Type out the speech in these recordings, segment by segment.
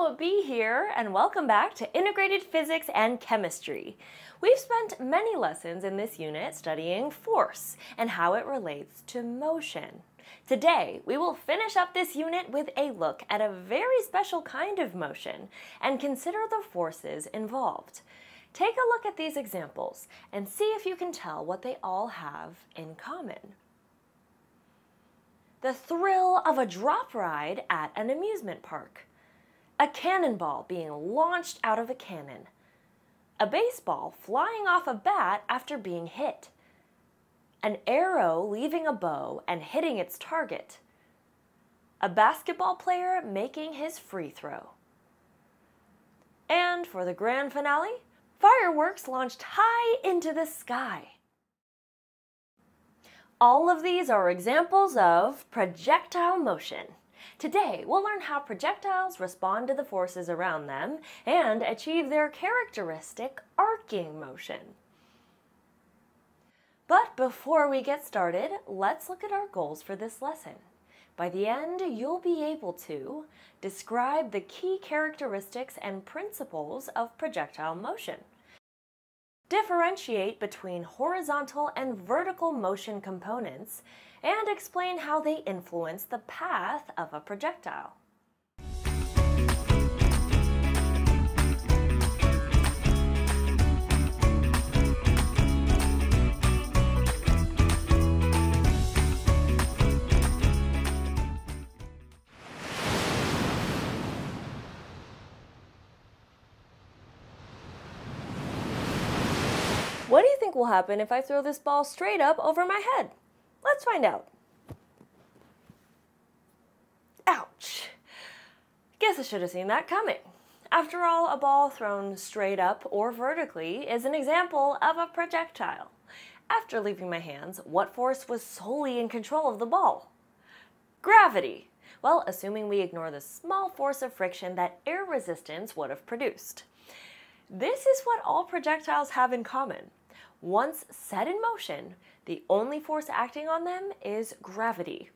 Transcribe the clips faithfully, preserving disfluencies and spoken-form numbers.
Hello, Bee here, and welcome back to Integrated Physics and Chemistry. We've spent many lessons in this unit studying force and how it relates to motion. Today, we will finish up this unit with a look at a very special kind of motion and consider the forces involved. Take a look at these examples and see if you can tell what they all have in common. The thrill of a drop ride at an amusement park. A cannonball being launched out of a cannon. A baseball flying off a bat after being hit. An arrow leaving a bow and hitting its target. A basketball player making his free throw. And for the grand finale, fireworks launched high into the sky. All of these are examples of projectile motion. Today, we'll learn how projectiles respond to the forces around them and achieve their characteristic arcing motion. But before we get started, let's look at our goals for this lesson. By the end, you'll be able to describe the key characteristics and principles of projectile motion, differentiate between horizontal and vertical motion components, and explain how they influence the path of a projectile. What do you think will happen if I throw this ball straight up over my head? Let's find out. Ouch! Guess I should have seen that coming. After all, a ball thrown straight up or vertically is an example of a projectile. After leaving my hands, what force was solely in control of the ball? Gravity. Well, assuming we ignore the small force of friction that air resistance would have produced. This is what all projectiles have in common. Once set in motion, the only force acting on them is gravity.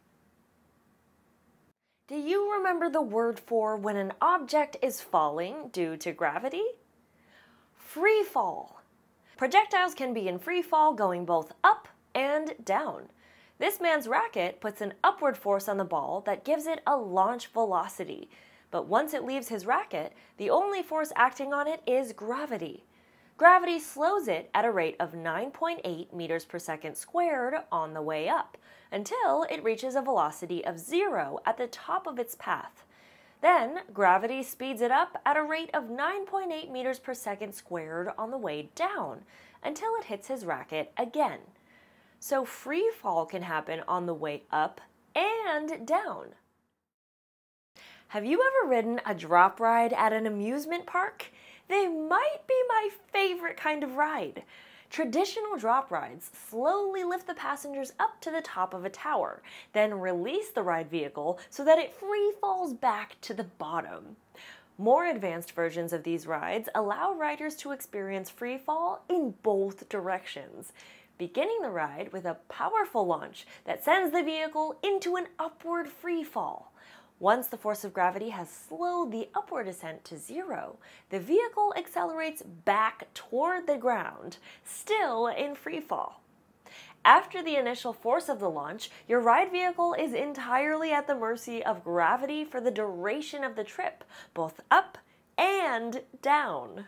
Do you remember the word for when an object is falling due to gravity? Free fall. Projectiles can be in free fall going both up and down. This man's racket puts an upward force on the ball that gives it a launch velocity. But once it leaves his racket, the only force acting on it is gravity. Gravity slows it at a rate of nine point eight meters per second squared on the way up, until it reaches a velocity of zero at the top of its path. Then, gravity speeds it up at a rate of nine point eight meters per second squared on the way down, until it hits his racket again. So free fall can happen on the way up and down. Have you ever ridden a drop ride at an amusement park? They might be my favorite kind of ride. Traditional drop rides slowly lift the passengers up to the top of a tower, then release the ride vehicle so that it free falls back to the bottom. More advanced versions of these rides allow riders to experience free fall in both directions, beginning the ride with a powerful launch that sends the vehicle into an upward free fall. Once the force of gravity has slowed the upward ascent to zero, the vehicle accelerates back toward the ground, still in free fall. After the initial force of the launch, your ride vehicle is entirely at the mercy of gravity for the duration of the trip, both up and down.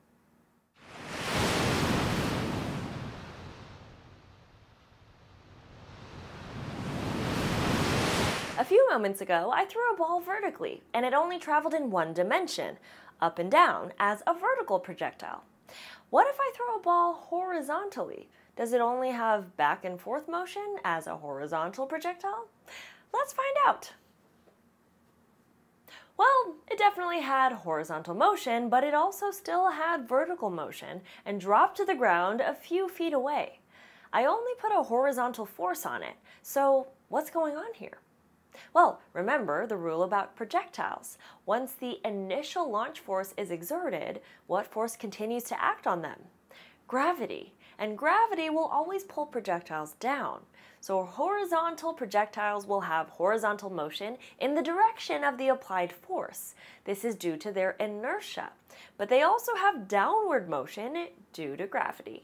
A few moments ago, I threw a ball vertically, and it only traveled in one dimension, up and down, as a vertical projectile. What if I throw a ball horizontally? Does it only have back and forth motion as a horizontal projectile? Let's find out. Well, it definitely had horizontal motion, but it also still had vertical motion and dropped to the ground a few feet away. I only put a horizontal force on it, so what's going on here? Well, remember the rule about projectiles. Once the initial launch force is exerted, what force continues to act on them? Gravity. and gravity will always pull projectiles down. So horizontal projectiles will have horizontal motion in the direction of the applied force. This is due to their inertia, but they also have downward motion due to gravity.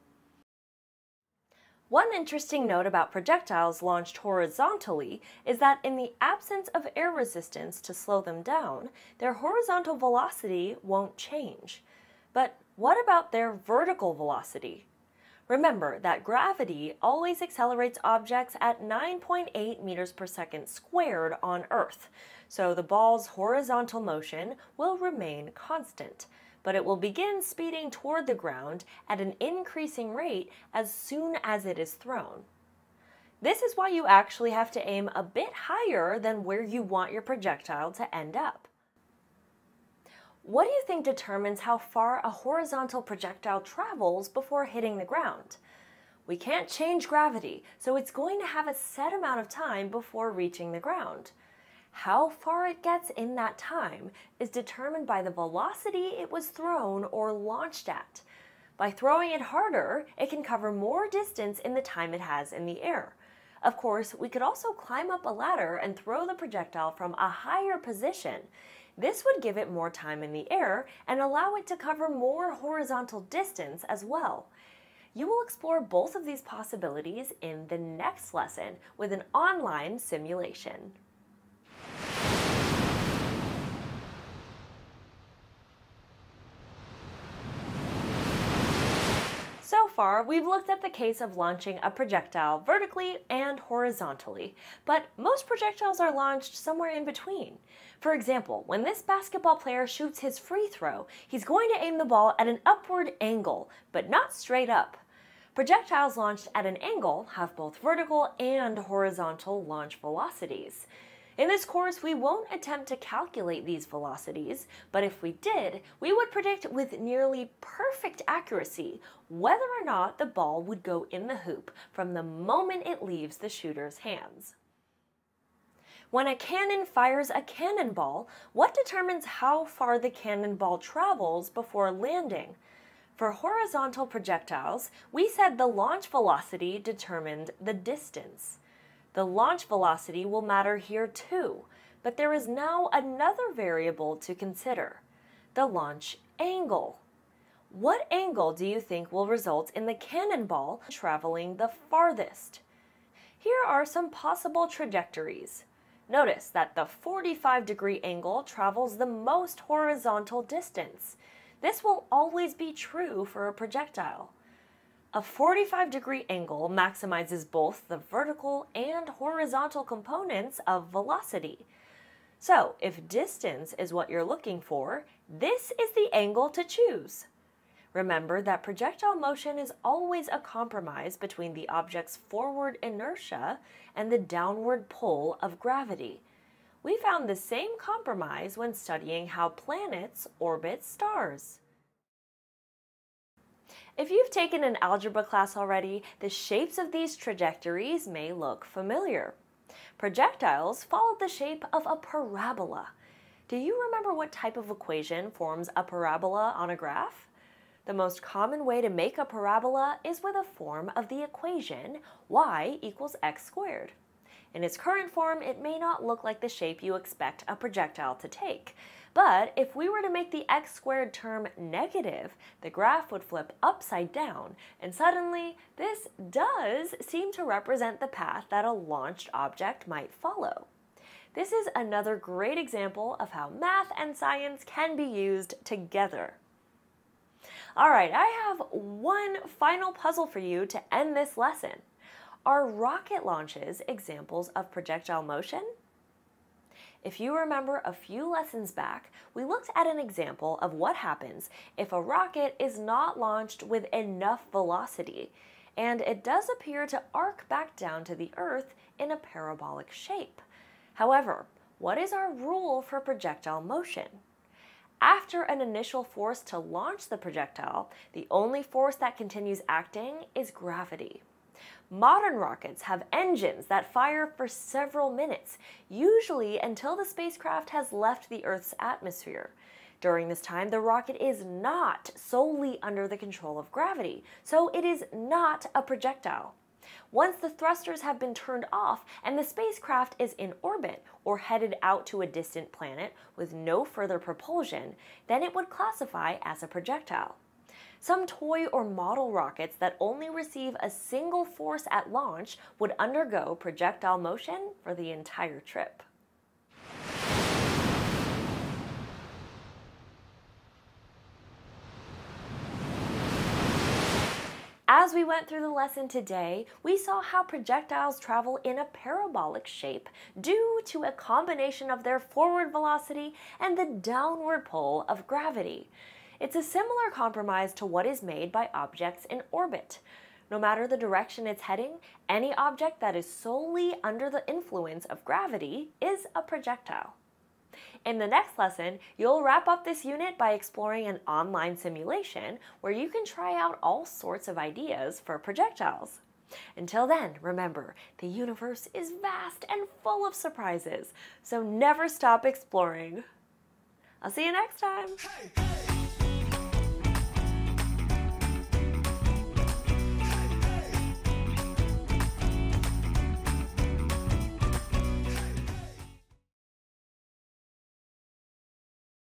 One interesting note about projectiles launched horizontally is that in the absence of air resistance to slow them down, their horizontal velocity won't change. But what about their vertical velocity? Remember that gravity always accelerates objects at nine point eight meters per second squared on Earth, so the ball's horizontal motion will remain constant, but it will begin speeding toward the ground at an increasing rate as soon as it is thrown. This is why you actually have to aim a bit higher than where you want your projectile to end up. What do you think determines how far a horizontal projectile travels before hitting the ground? We can't change gravity, so it's going to have a set amount of time before reaching the ground. How far it gets in that time is determined by the velocity it was thrown or launched at. By throwing it harder, it can cover more distance in the time it has in the air. Of course, we could also climb up a ladder and throw the projectile from a higher position. This would give it more time in the air and allow it to cover more horizontal distance as well. You will explore both of these possibilities in the next lesson with an online simulation. So far, we've looked at the case of launching a projectile vertically and horizontally, but most projectiles are launched somewhere in between. For example, when this basketball player shoots his free throw, he's going to aim the ball at an upward angle, but not straight up. Projectiles launched at an angle have both vertical and horizontal launch velocities. In this course, we won't attempt to calculate these velocities, but if we did, we would predict with nearly perfect accuracy whether or not the ball would go in the hoop from the moment it leaves the shooter's hands. When a cannon fires a cannonball, what determines how far the cannonball travels before landing? For horizontal projectiles, we said the launch velocity determined the distance. The launch velocity will matter here too, but there is now another variable to consider: the launch angle. What angle do you think will result in the cannonball traveling the farthest? Here are some possible trajectories. Notice that the forty-five degree angle travels the most horizontal distance. This will always be true for a projectile. A forty-five degree angle maximizes both the vertical and horizontal components of velocity. So, if distance is what you're looking for, this is the angle to choose. Remember that projectile motion is always a compromise between the object's forward inertia and the downward pull of gravity. We found the same compromise when studying how planets orbit stars. If you've taken an algebra class already, the shapes of these trajectories may look familiar. Projectiles follow the shape of a parabola. Do you remember what type of equation forms a parabola on a graph? The most common way to make a parabola is with a form of the equation y equals x squared. In its current form, it may not look like the shape you expect a projectile to take. But if we were to make the x squared term negative, the graph would flip upside down, and suddenly this does seem to represent the path that a launched object might follow. This is another great example of how math and science can be used together. All right, I have one final puzzle for you to end this lesson. Are rocket launches examples of projectile motion? If you remember a few lessons back, we looked at an example of what happens if a rocket is not launched with enough velocity, and it does appear to arc back down to the Earth in a parabolic shape. However, what is our rule for projectile motion? After an initial force to launch the projectile, the only force that continues acting is gravity. Modern rockets have engines that fire for several minutes, usually until the spacecraft has left the Earth's atmosphere. During this time, the rocket is not solely under the control of gravity, so it is not a projectile. Once the thrusters have been turned off and the spacecraft is in orbit or headed out to a distant planet with no further propulsion, then it would classify as a projectile. Some toy or model rockets that only receive a single force at launch would undergo projectile motion for the entire trip. As we went through the lesson today, we saw how projectiles travel in a parabolic shape due to a combination of their forward velocity and the downward pull of gravity. It's a similar compromise to what is made by objects in orbit. No matter the direction it's heading, any object that is solely under the influence of gravity is a projectile. In the next lesson, you'll wrap up this unit by exploring an online simulation where you can try out all sorts of ideas for projectiles. Until then, remember, the universe is vast and full of surprises, so never stop exploring. I'll see you next time! Hey, hey.